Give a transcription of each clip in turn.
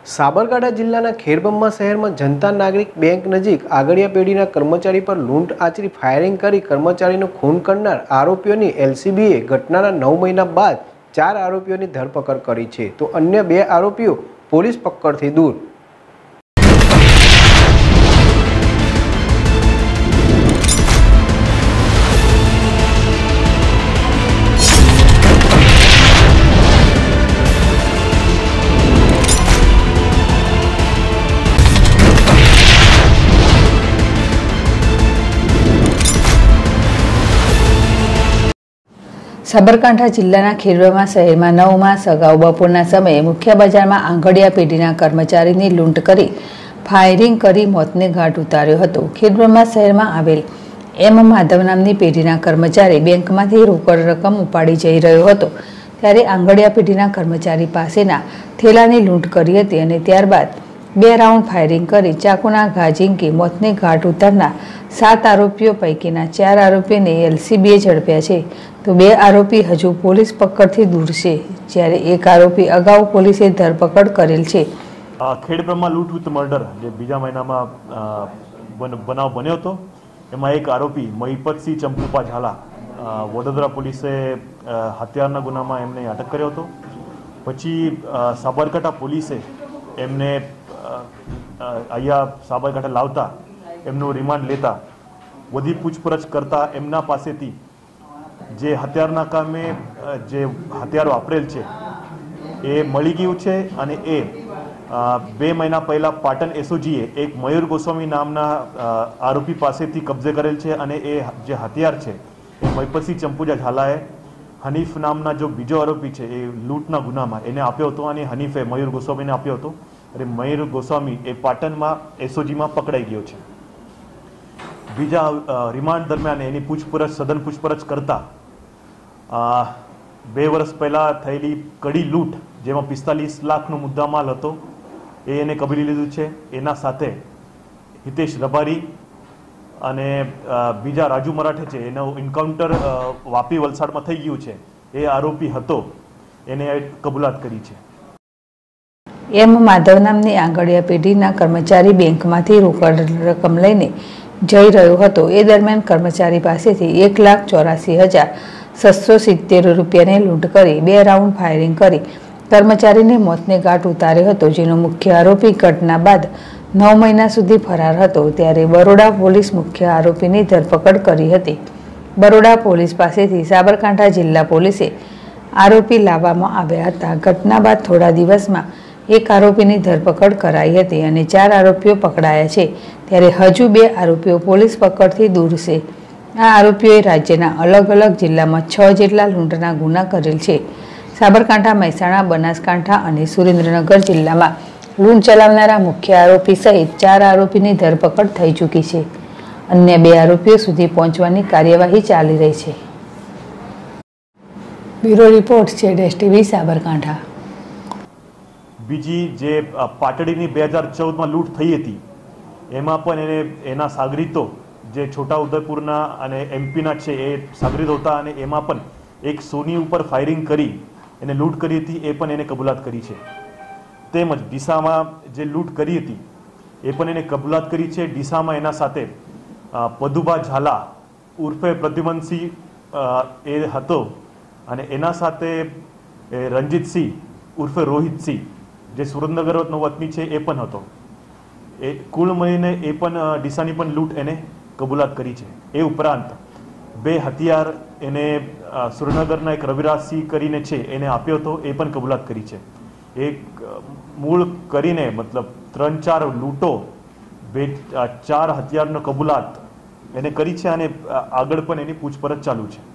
સાબરકાંઠા જિલ્લાના ખેડબ્રહ્મા શહેરમાં જનતા નાગરિક બેંક નજીક આગળિયા પેઢીના કર્મચારી પર લૂંટ આચરી ફાયરિંગ કરી કર્મચારીનું ખૂન કરનાર આરોપીઓની એલસીબીએ ઘટનાના 9 મહિના બાદ 4 આરોપીઓની ધરપકડ કરી છે, તો અન્ય 2 આરોપીઓ પોલીસ પકડથી દૂર। સાબરકાંઠા જિલ્લાના ખેડબ્રહ્મા શહેરમાં 9 માસ અગાઉ બપોરના સમયે મુખ્ય બજારમાં આંગડિયા પેઢીના કર્મચારીની લૂંટ કરી ફાયરિંગ કરી મોતને ઘાટ ઉતાર્યો હતો। ખેડબ્રહ્મા શહેરમાં આવેલ એમ માધવ નામની પેઢીના કર્મચારી બેંકમાંથી રોકડ રકમ ઉપાડી જઈ રહ્યો હતો ત્યારે આંગડિયા પેઢીના કર્મચારી પાસેના થેલાની લૂંટ કરી હતી અને ત્યારબાદ 2 રાઉન્ડ ફાયરિંગ કરી ચાકુના ઘા ઝીંકી મોતને ઘાટ ઉતારનાર 7 આરોપીઓ પૈકીના 4 આરોપીને એલસીબીએ ઝડપ્યા છે, તો 2 આરોપી હજુ પોલીસ પકડથી દૂર છે, જ્યારે 1 આરોપી અગાઉ પોલીસે ધરપકડ કરેલ છે। ખેડબ્રહ્મા લૂંટ વિથ મર્ડર જે બીજા મહિનામાં બનાવ બન્યો હતો, એમાં 1 આરોપી મહિપતસિંહ ચંપુપા ઝાલા વડોદરા પોલીસે હત્યારના ગુનામાં એમને અટક કર્યો હતો। પછી સાબરકાંઠા પોલીસે એમને અહીંયા સાબરકાંઠા લાવતા એમનું રિમાન્ડ લેતા બધી પૂછપરછ કરતા એમના પાસેથી જે હથિયારના કામે જે હથિયાર વાપરેલ છે એ મળી ગયું છે અને એ 2 મહિના પહેલા પાટણ એસઓજીએ એક મયુર ગોસ્વામી નામના આરોપી પાસેથી કબજે કરેલ છે અને એ જે હથિયાર છે એ મહિપતસિંહ ચંપુજા ઝાલાએ હનીફ નામના જો બીજો આરોપી છે એ લૂંટના ગુનામાં એને આપ્યો હતો અને હનીફે મયુર ગોસ્વામીને આપ્યો હતો અને મયુર ગોસ્વામી એ પાટણમાં એસઓજીમાં પકડાઈ ગયો છે। બીજા રિમાન્ડ દરમિયાન એની સઘન પૂછપરછ કરતા 2 વર્ષ પહેલા થયેલી કડી લૂંટ જેમાં 45 લાખનો મુદ્દામાલ હતો એ એને કબૂલી લીધું છે। એના સાથે હિતેશ રબારી અને બીજા રાજુ મરાઠે છે એનું એન્કાઉન્ટર વાપી વલસાડમાં થઈ ગયું છે, એ આરોપી હતો એને કબૂલાત કરી છે। એમ માધવ નામની આંગડિયા પેઢીના કર્મચારી બેંકમાંથી રોકડ રકમ લઈને જઈ રહ્યો હતો, એ દરમિયાન કર્મચારી પાસેથી 1,84,770 રૂપિયાની લૂંટ કરી 2 રાઉન્ડ ફાયરિંગ કરી કર્મચારીને મોતને ઘાટ ઉતાર્યો હતો, જેનો મુખ્ય આરોપી ઘટના બાદ 9 મહિના સુધી ફરાર હતો। ત્યારે બરોડા પોલીસ મુખ્ય આરોપીની ધરપકડ કરી હતી। બરોડા પોલીસ પાસેથી સાબરકાંઠા જિલ્લા પોલીસે આરોપી લાવવામાં આવ્યા હતા। ઘટના બાદ થોડા દિવસમાં 1 આરોપીની ધરપકડ કરાઈ હતી અને 4 આરોપીઓ પકડાયા છે, ત્યારે હજુ 2 આરોપીઓ પોલીસ પકડથી દૂર છે। આ આરોપીઓએ રાજ્યના અલગ અલગ જિલ્લામાં 6 જેટલા લૂંટના ગુના કરેલ છે। સાબરકાંઠા, મહેસાણા, બનાસકાંઠા અને સુરેન્દ્રનગર જિલ્લામાં લૂંટ ચલાવનારા મુખ્ય આરોપી સહિત 4 આરોપીની ધરપકડ થઈ ચૂકી છે। અન્ય 2 આરોપીઓ સુધી પહોંચવાની કાર્યવાહી ચાલી રહી છે। બ્યુરો રિપોર્ટ છે ડેશ ટીવી સાબરકાંઠા। બીજી જે પાટડીની 2014માં લૂંટ થઈ હતી એમાં પણ એને એના સાગરીતો જે છોટા ઉદેપુરના અને એમપીના છે એ સાગરીતો હતા અને એમાં પણ એક સોની ઉપર ફાયરિંગ કરી એને લૂંટ કરી હતી, એ પણ એને કબૂલાત કરી છે। તેમજ ડીસામાં જે લૂંટ કરી હતી એ પણ એને કબૂલાત કરી છે। ડીસામાં એના સાથે પદુભા ઝાલા ઉર્ફે પ્રદ્યુમનસિંહ એ હતો અને એના સાથે રંજીતસિંહ ઉર્ફે રોહિતસિંહ જે સુરેન્દ્રનગરનો વતની છે એ પણ હતો। એ કુલ મળીને એ પણ ડીસાની પણ લૂંટ એને કબૂલાત કરી છે। એ ઉપરાંત 2 હથિયાર એને સુરેન્દ્રનગરના એક રવિરાજસિંહ કરીને છે એને આપ્યો હતો, એ પણ કબૂલાત કરી છે। એક મૂળ કરીને મતલબ 3-4 લૂંટો 4 હથિયારનો કબૂલાત એને કરી છે અને આગળ પણ એની પૂછપરછ ચાલુ છે।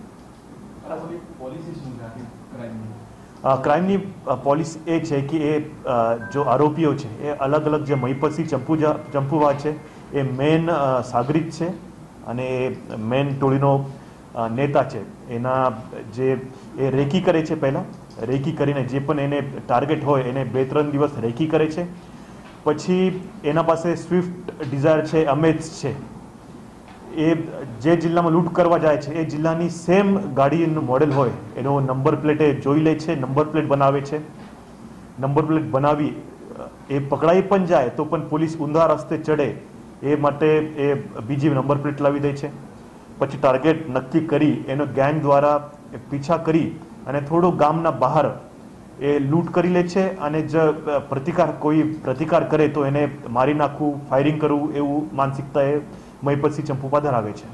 ક્રાઇમની પોલિસી એ છે કે એ જો આરોપીઓ છે એ અલગ અલગ જે મહિપતસિંહ ચંપુભા છે એ મેન સાગરીત છે અને એ મેન ટોળીનો નેતા છે। એના જે એ રેકી કરે છે, પહેલાં રેકી કરીને જે પણ એને ટાર્ગેટ હોય એને 2-3 દિવસ રેકી કરે છે, પછી એના પાસે સ્વિફ્ટ ડિઝાયર છે, અમેજ છે, એ જે જિલ્લામાં લૂંટ કરવા જાય છે એ જિલ્લાની સેમ ગાડીનું મોડેલ હોય એનો નંબર પ્લેટ એ જોઈ લે છે, નંબર પ્લેટ બનાવે છે, નંબર પ્લેટ બનાવી એ પકડાઈ પણ જાય તો પણ પોલીસ ઊંધા રસ્તે ચડે એ માટે એ બીજી નંબર પ્લેટ લાવી દે છે, પછી ટાર્ગેટ નક્કી કરી એનો ગેંગ દ્વારા પીછા કરી અને થોડો ગામના બહાર એ લૂંટ કરી લે છે અને કોઈ પ્રતિકાર કરે તો એને મારી નાખવું, ફાયરિંગ કરવું એવું માનસિકતા એ મહિપતસિંહ ચંપુપા ધરાવે છે.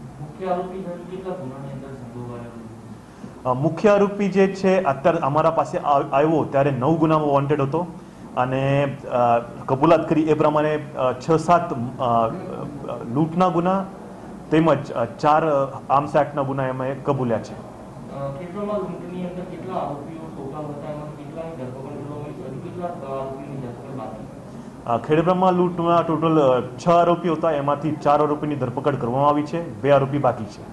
મુખ્ય આરોપી જે છે અત્યારે અમારા પાસે આવ્યો ત્યારે 9 ગુનામાં વોન્ટેડ હતો અને કબૂલાત કરી એ પ્રમાણે 6-7 લૂંટના ગુના તેમજ 4 આર્મ્સ એક્ટના ગુના એમાં કબૂલ્યા છે. ખેડબ્રહ્મા લૂંટમાં ટોટલ 6 આરોપીઓ હતા, એમાંથી 4 આરોપીની ધરપકડ કરવામાં આવી છે, 2 આરોપી બાકી છે.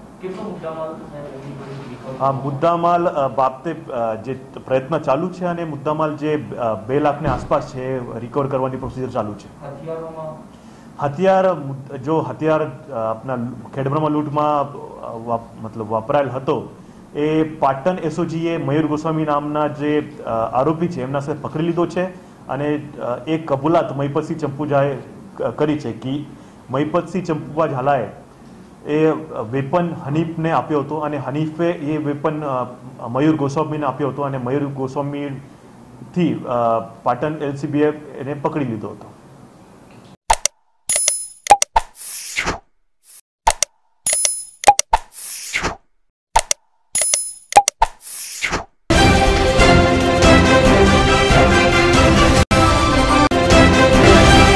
મુદ્દામાલ બાબતે જે પ્રયત્ન ચાલુ છે અને મુદ્દામાલ જે 2 લાખની આસપાસ છે રિકવર કરવાની પ્રોસિજર ચાલુ છે. હથિયાર આપણા ખેડબ્રહ્મા લૂંટમાં મતલબ વપરાયેલ હતો એ પાટણ એસઓજીએ મયુર ગોસ્વામી નામના જે આરોપી છે એમના સાથે પકડી લીધો છે અને એ કબૂલાત મહિપતસિંહ ચંપુજાએ કરી છે કે મહિપતસિંહ ચંપુપા ઝાલાએ એ વેપન હનીફને આપ્યો હતો અને હનીફે એ વેપન મયુર ગોસ્વામીને આપ્યો હતો અને મયુર ગોસ્વામીથી પાટણ એલસીબીએ એને પકડી લીધો હતો.